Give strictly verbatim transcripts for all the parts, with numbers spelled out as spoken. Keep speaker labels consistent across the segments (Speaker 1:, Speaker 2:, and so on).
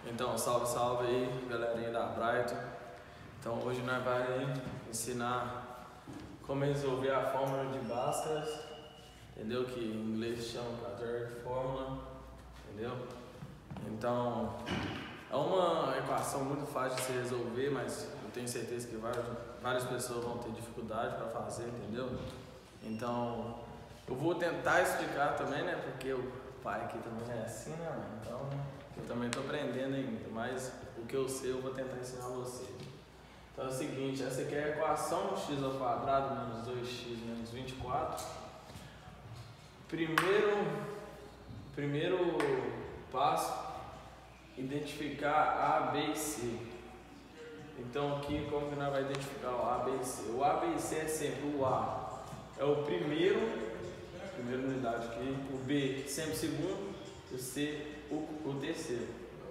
Speaker 1: Então, salve, salve aí, galerinha da Brighton. Então, hoje nós vamos ensinar como resolver a fórmula de Bhaskara, entendeu? Que em inglês chama quadratic formula, entendeu? Então, é uma equação muito fácil de se resolver, mas eu tenho certeza que várias, várias pessoas vão ter dificuldade para fazer, entendeu? Então, eu vou tentar explicar também, né? Porque o pai aqui também é assim, né, mano? Então, eu também estou aprendendo ainda, mas o que eu sei eu vou tentar ensinar você. Então é o seguinte, essa aqui é a equação x ao quadrado menos dois x menos vinte e quatro. Primeiro, primeiro passo, identificar A, B e C. Então aqui como que nós vamos identificar o A, B e C? O A, B e C é sempre o A é o primeiro, primeira unidade aqui, o B sempre o segundo, o C o, o terceiro.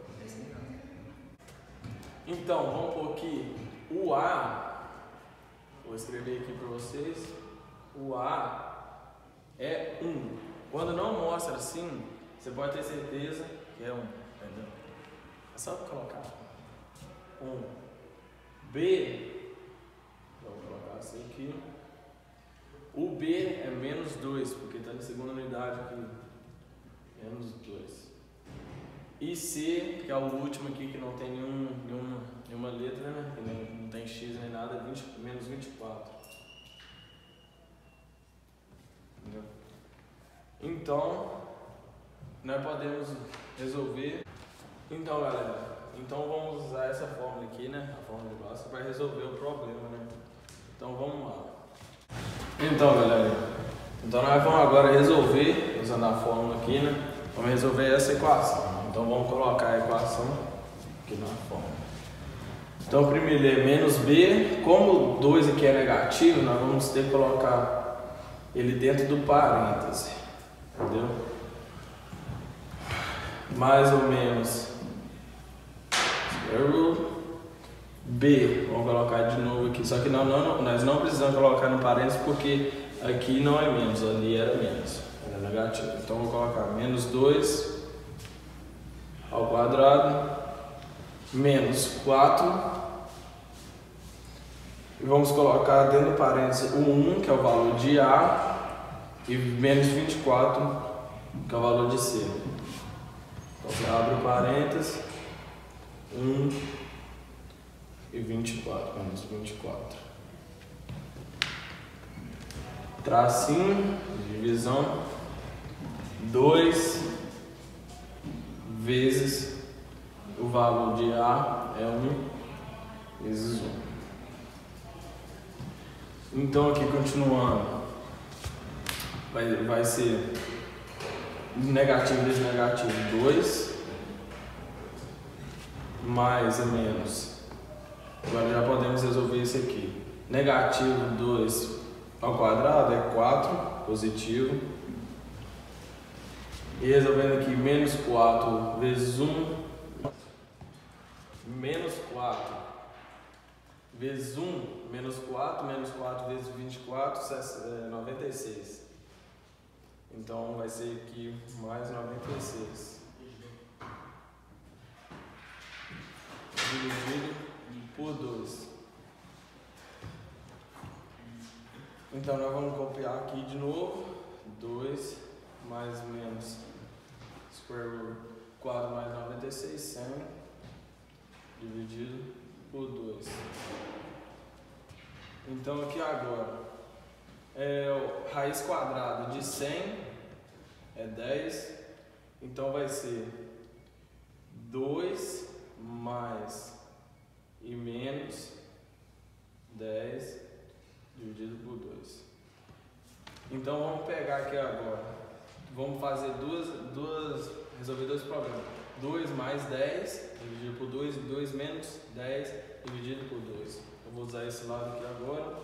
Speaker 1: Então vamos pôr aqui o A, vou escrever aqui para vocês, o A é um. Quando não mostra assim, você pode ter certeza que é um, entendeu? É só colocar um. B, vou colocar assim aqui. O B é menos dois, porque está na segunda unidade aqui. Menos dois. E C, que é o último aqui, que não tem nenhum, nenhuma, nenhuma letra, né? Que não, não tem X nem nada, é vinte, menos vinte e quatro. Entendeu? Então, nós podemos resolver. Então, galera, então vamos usar essa fórmula aqui, né? A fórmula de Bhaskara para resolver o problema, né? Então vamos lá. Então, galera, então nós vamos agora resolver, usando a fórmula aqui, né? Vamos resolver essa equação. Então vamos colocar a equação aqui na fórmula. Então primeiro é menos B, como dois aqui é negativo, nós vamos ter que colocar ele dentro do parêntese, entendeu? Mais ou menos B, vamos colocar de novo aqui, só que não, não, nós não precisamos colocar no parênteses porque aqui não é menos, ali era menos, era negativo. Então vou colocar menos dois ao quadrado, menos quatro, e vamos colocar dentro do parênteses o um, que é o valor de A, e menos vinte e quatro, que é o valor de C. Então você abre o parênteses, um e vinte e quatro, menos vinte e quatro. Tracinho, divisão, dois vezes o valor de A é um vezes um. Então aqui continuando, vai, vai ser negativo vezes negativo, dois, mais ou menos. Agora já podemos resolver isso aqui. Negativo dois ao quadrado é quatro, positivo. E resolvendo aqui, menos quatro vezes um, menos quatro vezes um, menos quatro, menos quatro vezes vinte e quatro, noventa e seis. Então vai ser aqui mais noventa e seis. Dividido por dois. Então nós vamos copiar aqui de novo. dois mais menos square root quatro mais noventa e seis, cem dividido por dois. Então aqui agora é o raiz quadrada de cem é dez. Então vai ser dois mais e menos dez dividido por dois. Então vamos pegar aqui agora, vamos fazer duas, duas, resolver dois problemas. dois mais dez dividido por dois e dois menos dez dividido por dois. Eu vou usar esse lado aqui agora.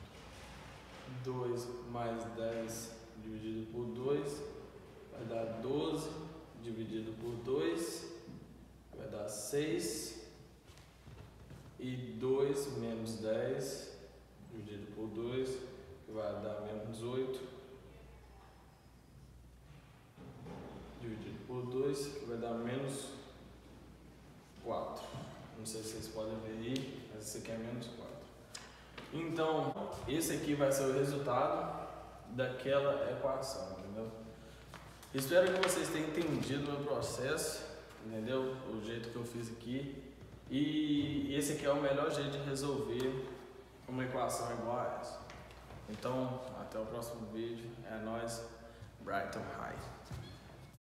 Speaker 1: dois mais dez dividido por dois vai dar doze dividido por dois, vai dar seis. E dois menos dez dividido por dois, que vai dar menos oito, dividido por dois, que vai dar menos aqui é menos quatro. Então, esse aqui vai ser o resultado daquela equação, entendeu? Espero que vocês tenham entendido o meu processo, entendeu? O jeito que eu fiz aqui. E esse aqui é o melhor jeito de resolver uma equação igual a essa. Então, até o próximo vídeo. É nóis. Brighton High.